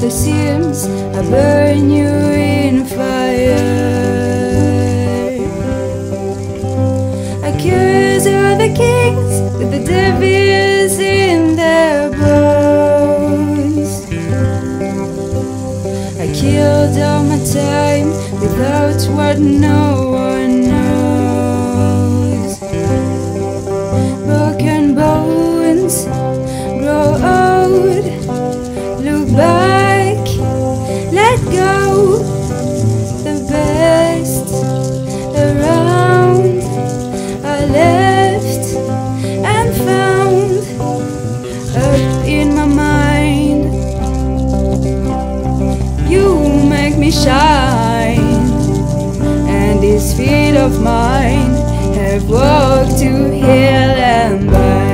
the seams, I burn you in fire. Accuse all the kings with the devils in their bones. I killed all my time without what no one knows. Broken bones grow old. Look back, let go. The best around I left and found up in my mind. You make me shine, and these feet of mine have walked to hell and back.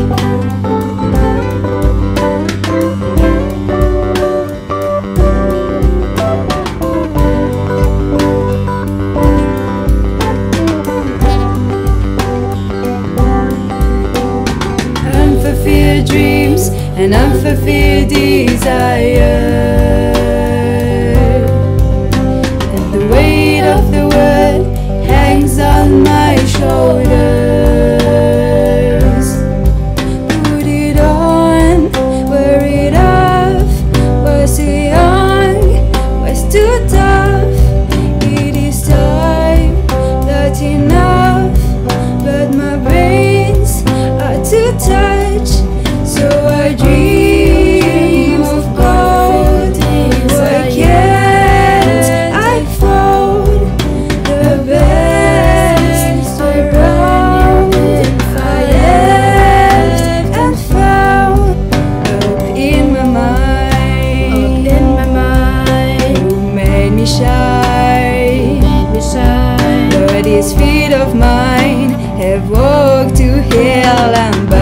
Unfulfilled dreams and unfulfilled desire, and the weight of the world hangs on my shoulders. Put it on, wear it off. Was too young, was too tough. It is time, not enough, but my brains are too touch. So I dream of gold. Why can't I fold the best around? I left and found up in my mind. You made me shine. But these feet of mine have walked to hell and back.